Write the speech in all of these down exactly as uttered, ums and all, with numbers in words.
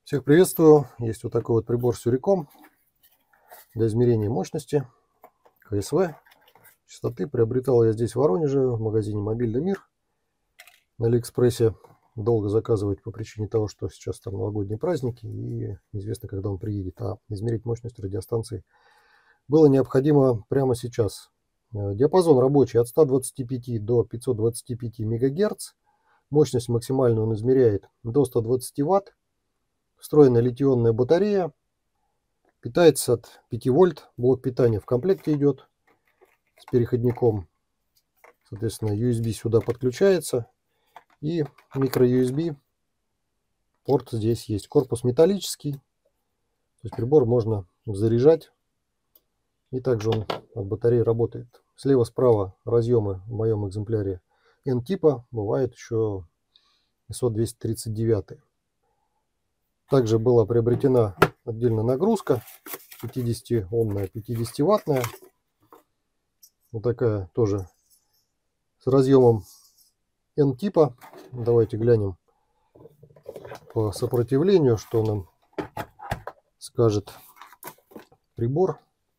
Всех приветствую. Есть вот такой вот прибор Suricom для измерения мощности КСВ, частоты. Приобретал я здесь в Воронеже в магазине Мобильный мир на Алиэкспрессе. Долго заказывать по причине того, что сейчас там новогодние праздники и неизвестно, когда он приедет. А измерить мощность радиостанции было необходимо прямо сейчас. Диапазон рабочий от ста двадцати пяти до пятисот двадцати пяти мегагерц. Мощность максимальную он измеряет до ста двадцати ватт. Встроенная литий-ионная батарея. Питается от пяти вольт. Блок питания в комплекте идет с переходником. Соответственно, ю эс би сюда подключается. И микро-ю эс би порт здесь есть. Корпус металлический. То есть прибор можно заряжать. И также он от батареи работает. Слева-справа разъемы в моем экземпляре N-типа. Бывает еще ай эс о двести тридцать девять. Также была приобретена отдельно нагрузка пятидесятиомная, пятидесятиваттная. Вот такая тоже с разъемом N-типа. Давайте глянем по сопротивлению, что нам скажет прибор.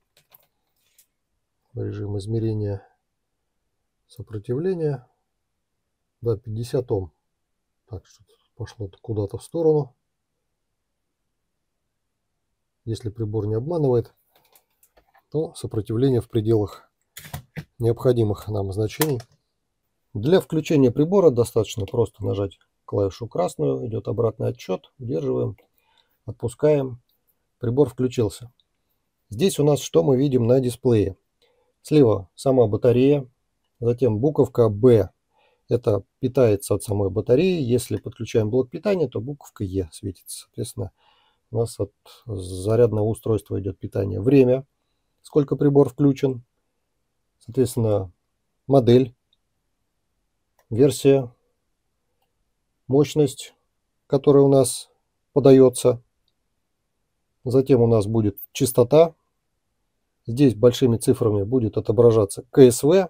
Режим измерения сопротивления. Да, пятьдесят Ом. Так, что-то пошло куда-то в сторону. Если прибор не обманывает, то сопротивление в пределах необходимых нам значений. Для включения прибора достаточно просто нажать клавишу красную, идет обратный отсчет, удерживаем, отпускаем, прибор включился. Здесь у нас что мы видим на дисплее? Слева сама батарея, затем буковка Б, это питается от самой батареи. Если подключаем блок питания, то буковка Е светится. Соответственно, у нас от зарядного устройства идет питание. Время, сколько прибор включен, соответственно, модель, версия, мощность, которая у нас подается. Затем у нас будет частота. Здесь большими цифрами будет отображаться КСВ.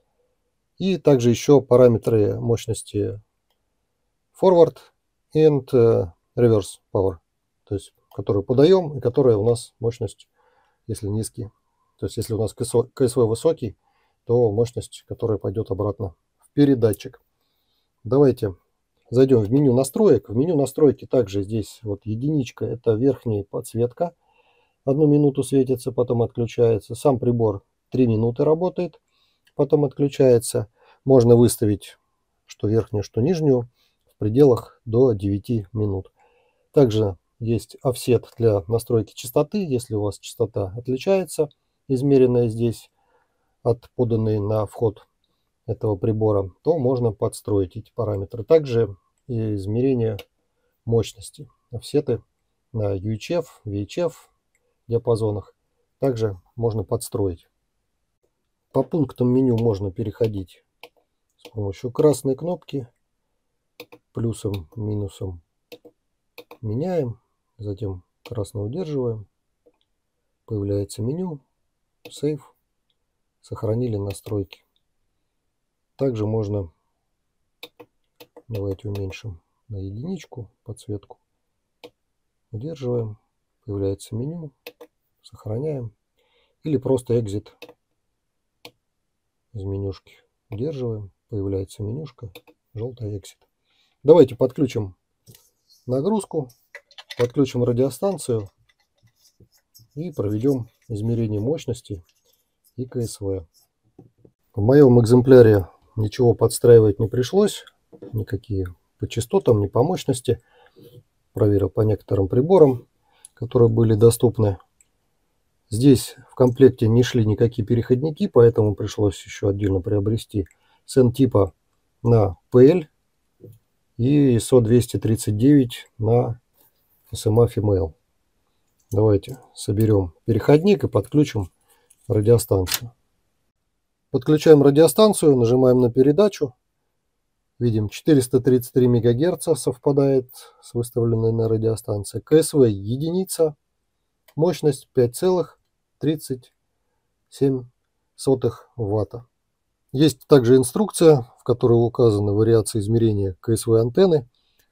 И также еще параметры мощности forward and reverse power. То есть, которую подаем и которая у нас мощность, если низкий. То есть, если у нас КСВ высокий, то мощность, которая пойдет обратно в передатчик. Давайте зайдем в меню настроек. В меню настройки также здесь вот единичка, это верхняя подсветка. Одну минуту светится, потом отключается. Сам прибор три минуты работает, потом отключается. Можно выставить что верхнюю, что нижнюю в пределах до девяти минут. Также есть офсет для настройки частоты. Если у вас частота отличается, измеренная здесь от поданной на вход этого прибора, то можно подстроить эти параметры. Также и измерение мощности. Офсеты на ю эйч эф, ви эйч эф диапазонах также можно подстроить. По пунктам меню можно переходить с помощью красной кнопки. Плюсом, минусом меняем. Затем красный удерживаем. Появляется меню. Сейв. Сохранили настройки. Также можно, давайте уменьшим на единичку подсветку. Удерживаем. Появляется меню. Сохраняем. Или просто экзит из менюшки. Удерживаем. Появляется менюшка. Желтый экзит. Давайте подключим нагрузку. Подключим радиостанцию. И проведем измерение мощности и КСВ. В моем экземпляре ничего подстраивать не пришлось. Никакие по частотам, ни по мощности. Проверил по некоторым приборам, которые были доступны. Здесь в комплекте не шли никакие переходники, поэтому пришлось еще отдельно приобрести с N-типа на пи эл и ай эс о двести тридцать девять на эс эм эф Female. Давайте соберем переходник и подключим радиостанцию. Подключаем радиостанцию, нажимаем на передачу. Видим, четыреста тридцать три мегагерца совпадает с выставленной на радиостанции. КСВ единица. Мощность пять целых тридцать семь сотых ватта. Есть также инструкция, в которой указаны вариации измерения КСВ антенны.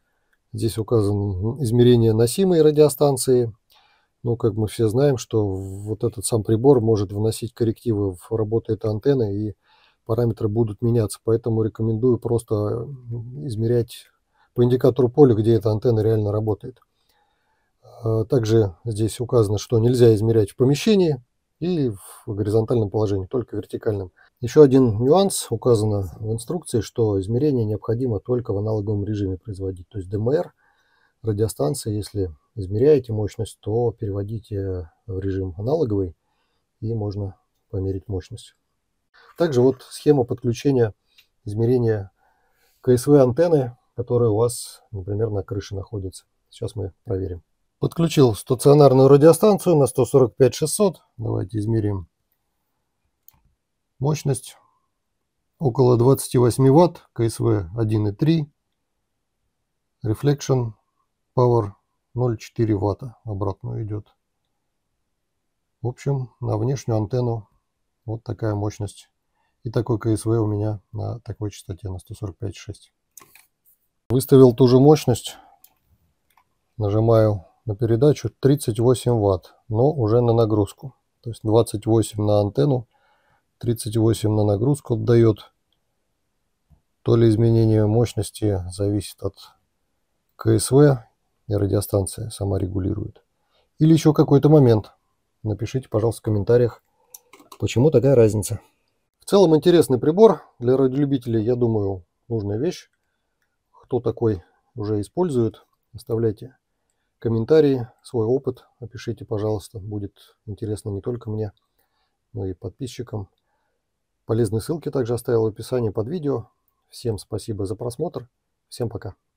Здесь указано измерение носимой радиостанции. Но, как мы все знаем, что вот этот сам прибор может вносить коррективы в работу этой антенны, и параметры будут меняться. Поэтому рекомендую просто измерять по индикатору поля, где эта антенна реально работает. Также здесь указано, что нельзя измерять в помещении и в горизонтальном положении, только в вертикальном. Еще один нюанс: указано в инструкции, что измерение необходимо только в аналоговом режиме производить. То есть дэ эм эр радиостанции, если измеряете мощность, то переводите в режим аналоговый, и можно померить мощность. Также вот схема подключения измерения ка эс вэ антенны, которая у вас, например, на крыше находится. Сейчас мы проверим. Подключил стационарную радиостанцию на сто сорок пять шестьсот. Давайте измерим мощность. Около двадцати восьми ватт, ка эс вэ один и три, Reflection Power ноль целых четыре ватта, обратно идет. В общем, на внешнюю антенну вот такая мощность. И такой ка эс вэ у меня на такой частоте, на сто сорок пять шесть. Выставил ту же мощность. Нажимаю на передачу, тридцать восемь ватт, но уже на нагрузку. То есть двадцать восемь на антенну, тридцать восемь на нагрузку отдает. То ли изменение мощности зависит от ка эс вэ, и радиостанция сама регулирует, или еще какой-то момент. Напишите, пожалуйста, в комментариях, почему такая разница. В целом интересный прибор для радиолюбителей, я думаю, нужная вещь. Кто такой уже использует, оставляйте комментарии, свой опыт опишите, пожалуйста. Будет интересно не только мне, но и подписчикам. Полезные ссылки также оставил в описании под видео. Всем спасибо за просмотр. Всем пока.